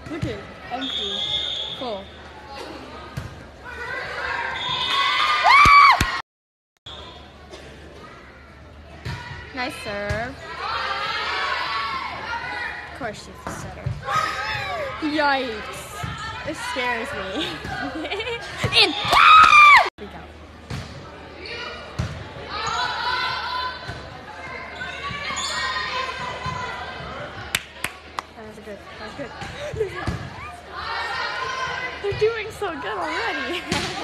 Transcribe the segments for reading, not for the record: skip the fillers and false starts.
Look at empty. Full. Nice serve. Of course she's a setter. Yikes. This scares me. In! Freak out. That was good. That was good. They're doing so good already.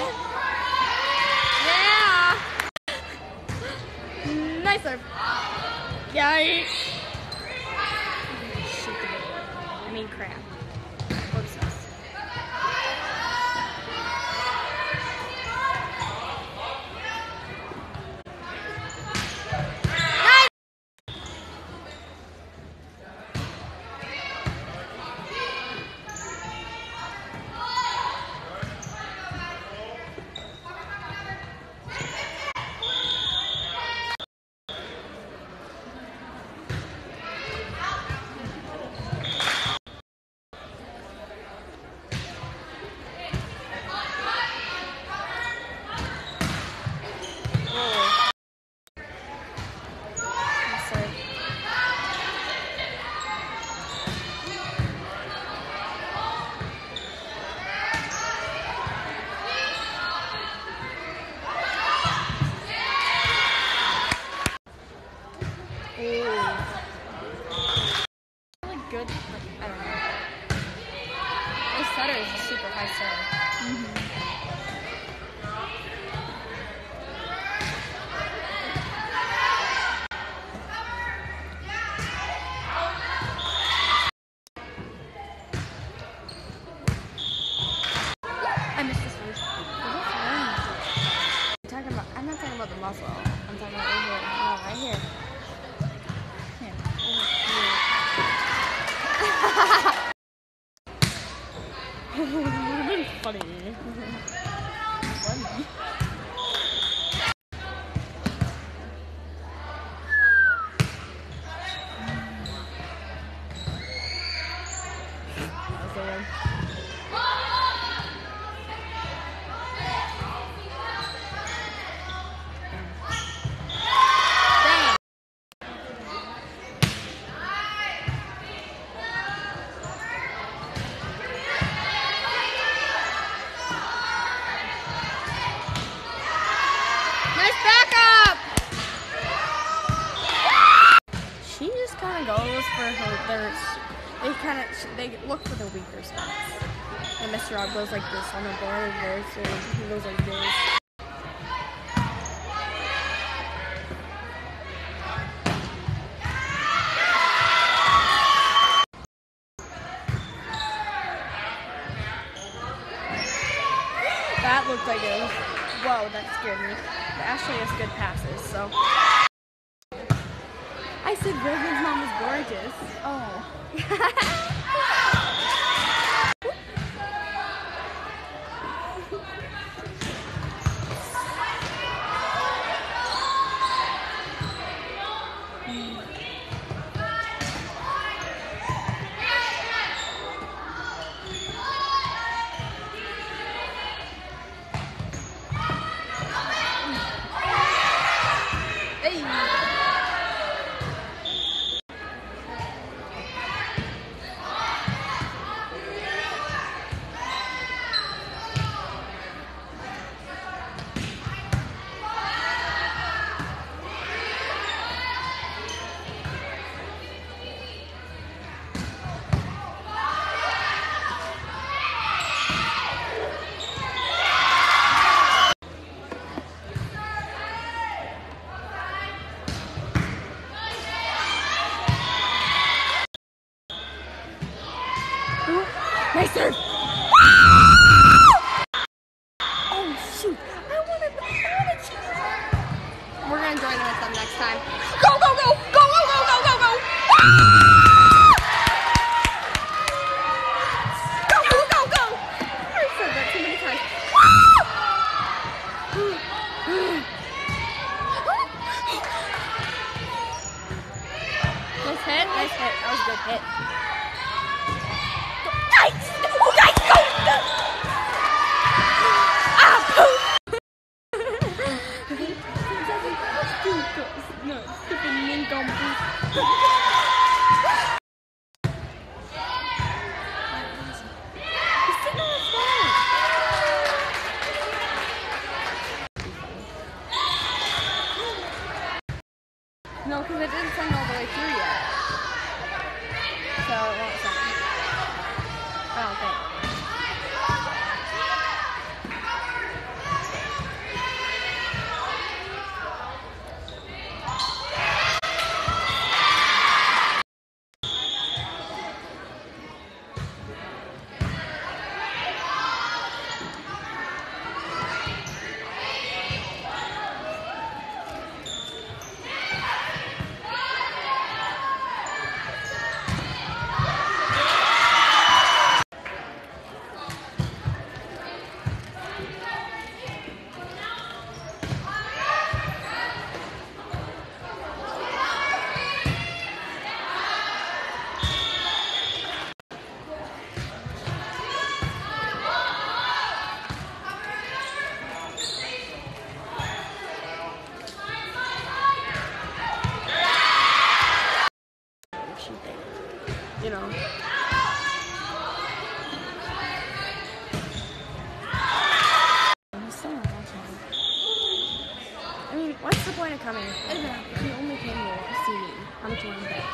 Yeah! Nice serve. Yikes. Shoot the ball. I mean crap. Whoopsies. Good, but I don't know. This setter is a super high setter. I missed this one. I'm not talking about the muscle. I'm talking about right here. No, right here. Funny. Funny. Goes for her, they look for the weaker spots. And Mr. Rob goes like this on the board, this, or he goes like this. That looked like it was, whoa, that scared me. But Ashley has good passes, so. I said Reagan's mom was gorgeous. Oh. Nice serve! Oh shoot! I wanna cheat. We're gonna join them with them next time. Go, go, go! Go, go, go, go, go, go! Go, go, go, go! I said that too many times. Nice hit, nice hit. That was a good hit. Nice! it won't send. I don't think. You know. I'm still not watching. I mean, what's the point of coming? If you only came here to see me, how much you want to bet?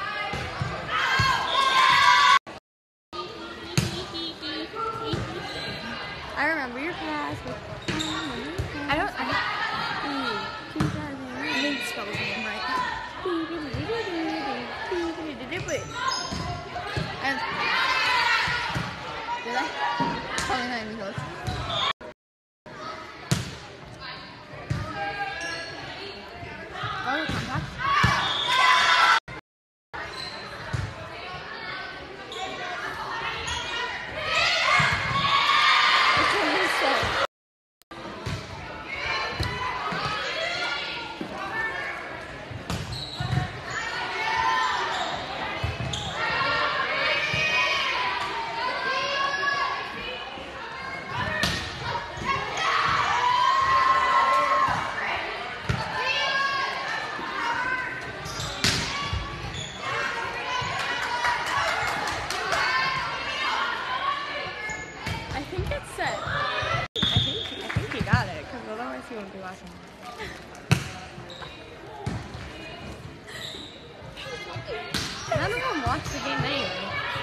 I remember your class. I didn't spell his name right. Did I? Probably not even close. Oh, contact. Which one is so? He won't be watching. None of them watch the game anyway.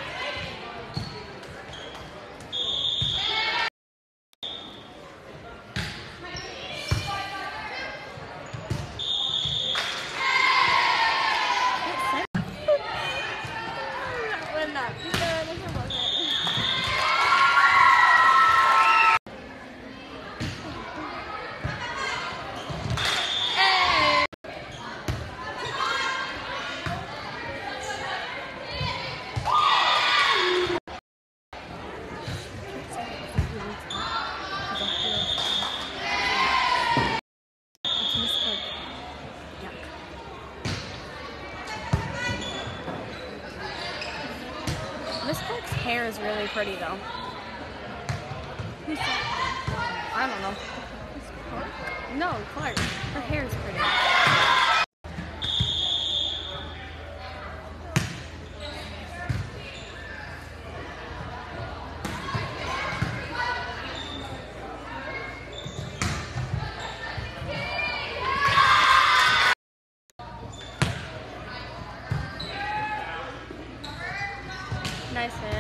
That would not be good if it wasn't. Miss Clark's hair is really pretty, though. Who's that? I don't know. Clark? No, Clark. Her hair is pretty. Nice hit.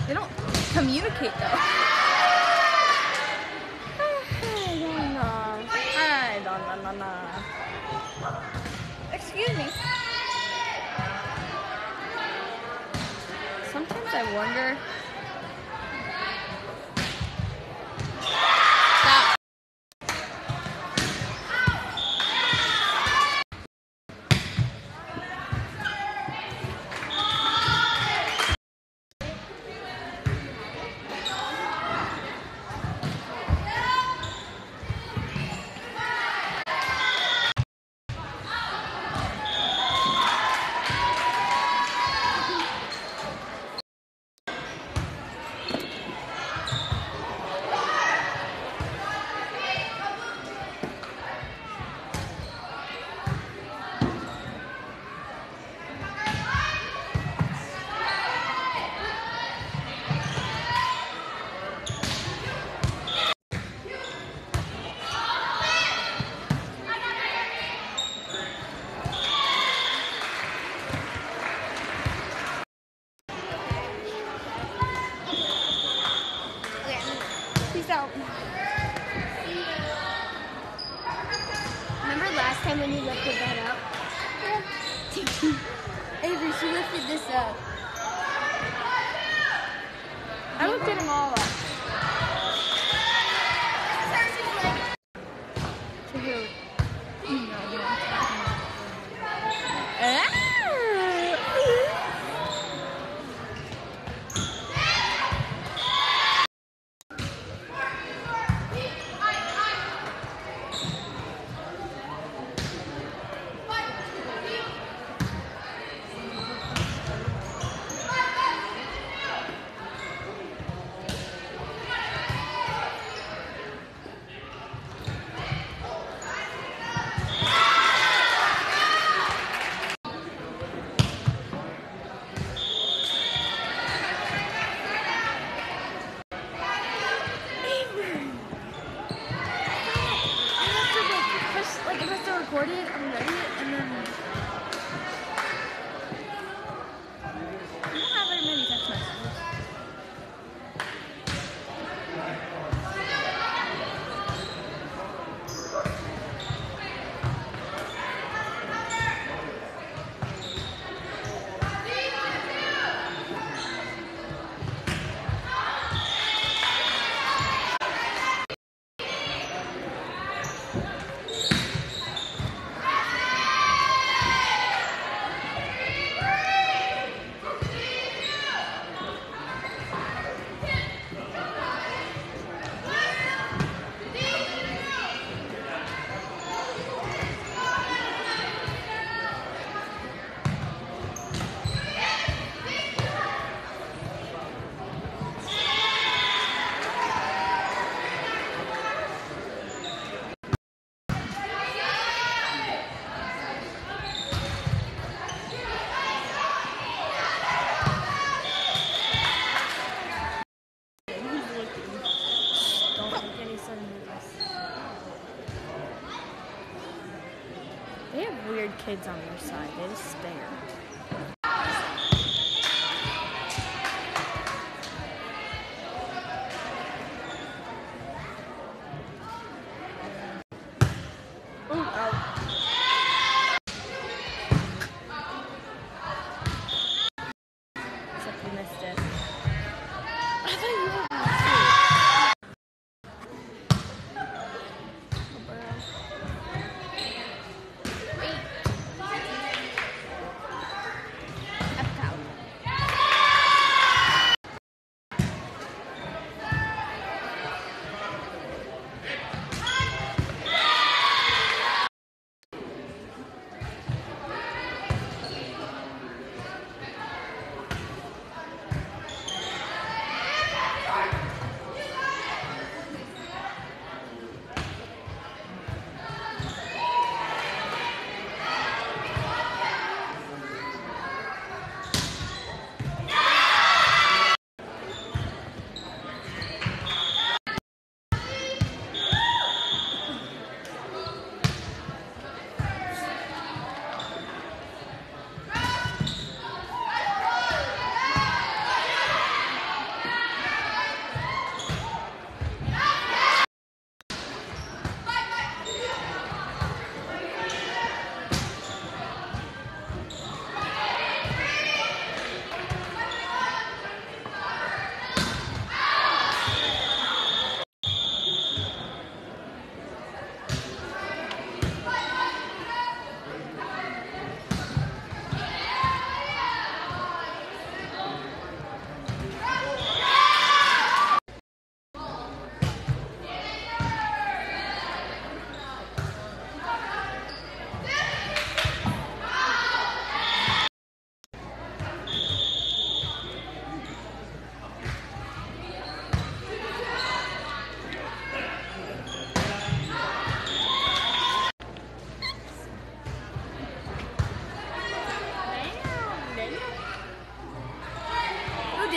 They don't communicate though. I don't know. Excuse me. Sometimes I wonder. Stop. Peace out. Remember last time when you lifted that up? Yeah. Avery, she lifted this up. I lifted them all up. To who? You know who I'm talking about. Record it, I'm ready, and then I don't have very many text messages. They have weird kids on their side. They just stare. Ooh, ow. Except you missed it. I thought you were going to see.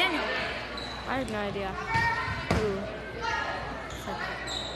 Daniel. I have no idea who said that.